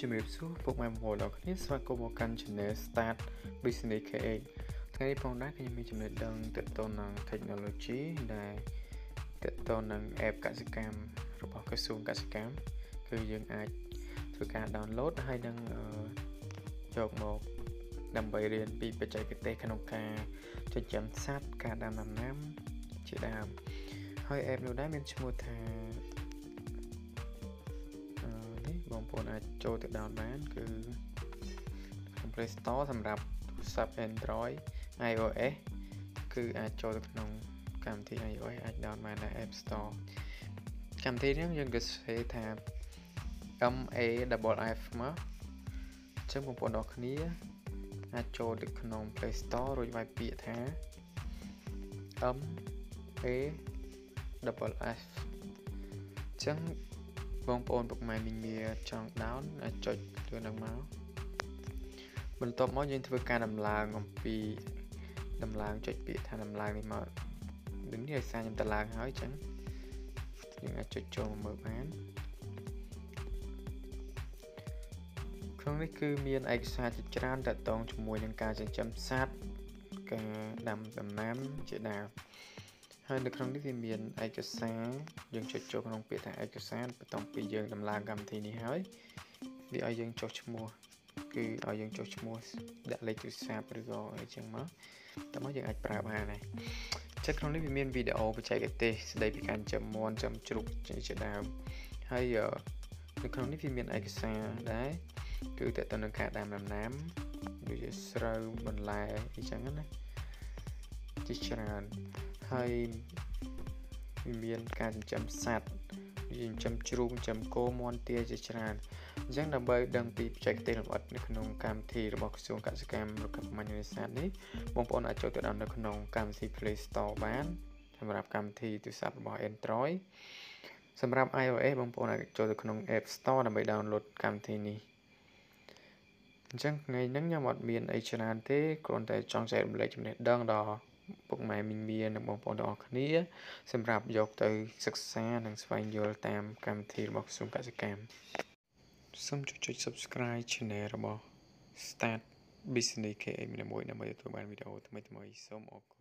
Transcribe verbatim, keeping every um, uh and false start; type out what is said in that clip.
ជំរាបសួរពុកម៉ែបងប្អូនទាំងគ្នាស្វាគមន៍មកកាន់ Channel Start Business ខេ เอ็กซ์ ថ្ងៃនេះផងដែរខ្ញុំមានចំណេះដឹងទាក់ទងនឹង Technology ដែលទាក់ទងនឹង App កសិកម្មរបស់ក្រសួងកសិកម្មគឺយើងអាចធ្វើការ download ហើយនឹងយកមកដើម្បីរៀនពីបច្ចេកទេសក្នុងការចិញ្ចឹមសត្វការដាំដំណាំជាដើមហើយ App នោះដែរមានឈ្មោះថាបងប្អូនអាចចូលទៅ download បានគឺក្នុង Play Store សម្រាប់ទូរស័ព្ទ Android iOS គឺអាចចូលទៅក្នុងកម្មវិធី iOS អាច download បាននៅ App Store កម្មវិធីនេះយើងគេសរសេរថា M A F F មកអញ្ចឹងបងប្អូនទាំងគ្នាអាចចូលទៅក្នុង Play Store រួចវាយពាក្យថា M A F F អញ្ចឹងបងប្អូនពុកម៉ែមីងចង់ down អាចចុចទៅនឹងមកបន្ទាប់មកយើងធ្វើការដំឡើងអំពីដំឡើងចុចពាក្យថាដំឡើងនេះមកដូចនេះឲ្យសារខ្ញុំដំឡើងហើយអញ្ចឹងយើងអាចចុចចូលមកមើលបានក្នុងនេះគឺមានឯកសារជាច្រើនទាក់ទងជាមួយនឹងការចិញ្ចឹមសត្វការដាំដំណាំជាដើមហើយនៅក្នុងនេះវាមានឯកសារយើងចុចចូលក្នុងពាក្យថាឯកសារបន្ទាប់ពីយើងដំឡើងកម្មវិធីនេះហើយវាឲ្យយើងចុះឈ្មោះគឺឲ្យយើងចុះឈ្មោះដាក់លេខទូរស័ព្ទឬក៏អីចឹងមកតែមកយើងអាចប្រើបានហើយចិត្តក្នុងនេះវាមានវីដេអូបច្ចេកទេសស្ដីពីការចិញ្ចឹមមាន់ចិញ្ចឹមជ្រូកជាដើមហើយនៅក្នុងនេះវាមានឯកសារដែរគឺតើតើនឹងការដាំដំណាំដូចជាស្រូវបន្លែអីចឹងណាជាច្រើនហើយវាមានការចិញ្ចឹមសត្វចិញ្ចឹមជ្រូកចិញ្ចឹមគោមាន់ទាជាច្រើនអញ្ចឹងដើម្បីដឹងពីបច្ចេកទេសលម្អិតនៅក្នុងកម្មវិធីរបស់ក្រសួងកសិកម្មរបស់កម្ពុជានេសាទនេះបងប្អូនអាចចូលទៅដល់នៅក្នុងកម្មវិធី Play Store បានសម្រាប់កម្មវិធីទូរស័ព្ទរបស់ Android សម្រាប់ iOS បងប្អូនអាចចូលទៅក្នុង App Store ដើម្បី download កម្មវិធីនេះអញ្ចឹងថ្ងៃហ្នឹងខ្ញុំអត់មានអីច្រើនទេគ្រាន់តែចង់ចែករំលែកចំណេះដឹងដល់ពុកម៉ែមីងមានិងបងប្អូនទាំងអស់គ្នាសម្រាប់យកទៅសិក្សានិងស្វែងយល់តាមកម្មវិធីរបស់ក្រសួងកសិកម្មសូមចុច Subscribe Channel របស់ Start Business ខេ เอ็กซ์ មួយដើម្បីទទួលបានវីដេអូថ្មីៗសូមអរគុណ